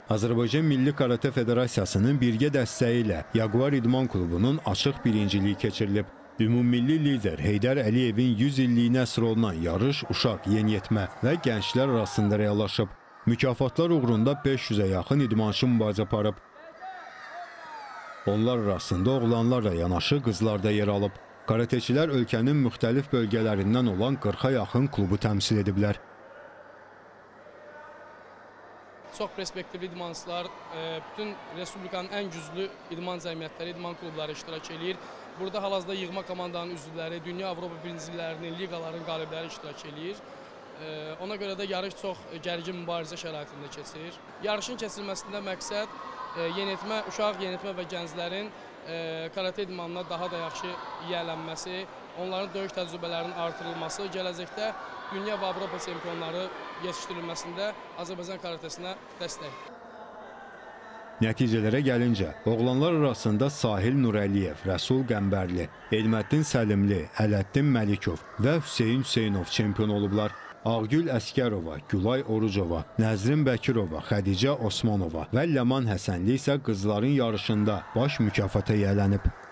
Azərbaycan Milli Karate Federasiyasının birgə dəstəyi ilə Jaguar İdman Klubunun açıq birinciliyi keçirilib. Ümummilli lider Heydər Əliyevin 100 illiyinə əsr olunan yarış uşaq, yeniyetmə və gənclər arasında reallaşıb. Mükafatlar uğrunda 500-ə yaxın idmançı mübarizə aparıb. Onlar arasında oğlanlarla yanaşı qızlar da yer alıb. Karateçilər ölkənin müxtəlif bölgələrindən olan 40-a yaxın klubu təmsil ediblər. Çox perspektivli idmançılar, bütün Respublikanın ən güclü idman cəmiyyətləri, idman klubları iştirak edir. Burada hal-hazırda yığma komandanın üzvləri, Dünya Avropa birinciliklərinin, liqaların qalibləri iştirak edir. Ona görə də yarış çox gərgin mübarizə şəraitində keçir. Yarışın keçirilməsində məqsəd yeniyetmə, uşaq, yeniyetmə və gənclərin karate idmanına daha da yaxşı yiyələnməsi, onların döyüş təcrübələrinin artırılması, gələcəkdə Dünya və Avropa çempionları yetişdirilməsində Azərbaycan karatesinə dəstək. Nəticələrə gəlincə, oğlanlar arasında Sahil Nurəliyev, Rəsul Qəmbərli, Elməddin Səlimli, Ələddin Məlikov və Hüseyin Hüseynov çempion olublar. Ağgül Əskərova, Gülay Orucova, Nəzrin Bəkirova, Xədicə Osmanova və Ləman Həsənli isə qızların yarışında baş mükafata yiyələnib.